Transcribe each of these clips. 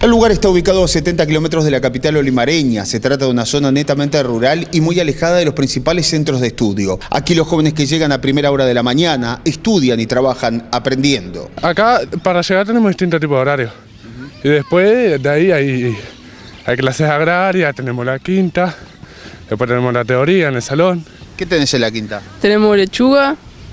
El lugar está ubicado a 70 kilómetros de la capital olimareña. Se trata de una zona netamente rural y muy alejada de los principales centros de estudio. Aquí los jóvenes que llegan a primera hora de la mañana estudian y trabajan aprendiendo. Acá para llegar tenemos distintos tipos de horarios. Y después de ahí hay clases agrarias, tenemos la quinta, después tenemos la teoría en el salón. ¿Qué tenés en la quinta? Tenemos lechuga,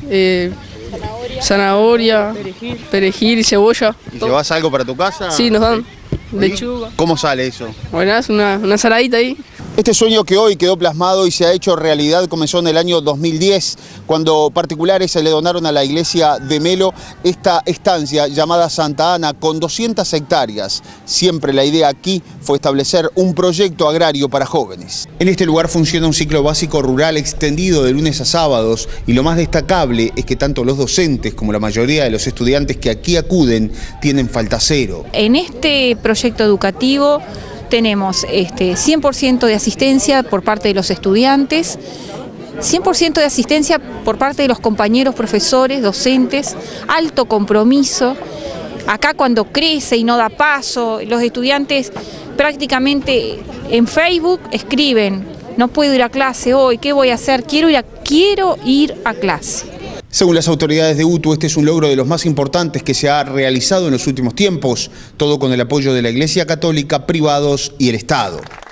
zanahoria, perejil y cebolla. ¿Y llevas algo para tu casa? Sí, nos dan lechuga. ¿Cómo sale eso? Bueno, es una saladita ahí. Este sueño que hoy quedó plasmado y se ha hecho realidad comenzó en el año 2010, cuando particulares se le donaron a la iglesia de Melo esta estancia llamada Santa Ana con 200 hectáreas. Siempre la idea aquí fue establecer un proyecto agrario para jóvenes. En este lugar funciona un ciclo básico rural extendido de lunes a sábados y lo más destacable es que tanto los docentes como la mayoría de los estudiantes que aquí acuden tienen falta cero. En este proyecto educativo tenemos 100% de asistencia por parte de los estudiantes, 100% de asistencia por parte de los compañeros, profesores, docentes, alto compromiso. Acá cuando crece y no da paso, los estudiantes prácticamente en Facebook escriben: no puedo ir a clase hoy, ¿qué voy a hacer? Quiero ir a clase. Según las autoridades de UTU, este es un logro de los más importantes que se ha realizado en los últimos tiempos, todo con el apoyo de la Iglesia Católica, privados y el Estado.